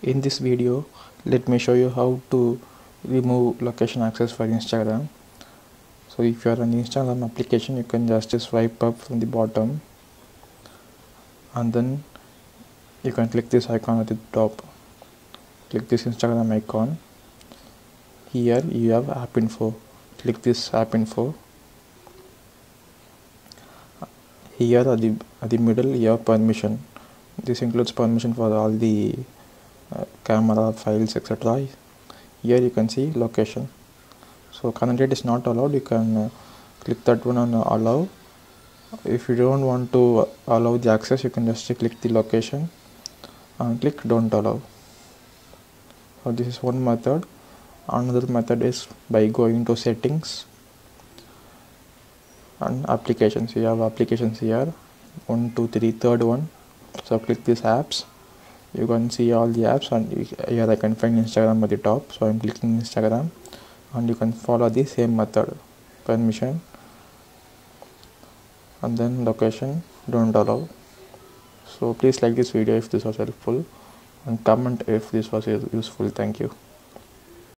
In this video, let me show you how to remove location access for Instagram. So if you are on Instagram application, you can just swipe up from the bottom and then you can click this icon at the top. Click this Instagram icon. Here you have app info. Click this app info. Here at the middle you have permission. This includes permission for all the camera files, etc. Here you can see location. So currently it is not allowed. You can click that one on allow. If you don't want to allow the access, you can just click the location and click don't allow. So this is one method. Another method is by going to settings and applications. You have applications here, 1 2 3, third one. So click these apps. You can see all the apps, and here I can find Instagram at the top, so I'm clicking Instagram, and you can follow the same method, permission and then location, don't allow. So please like this video if this was helpful and comment if this was useful. Thank you.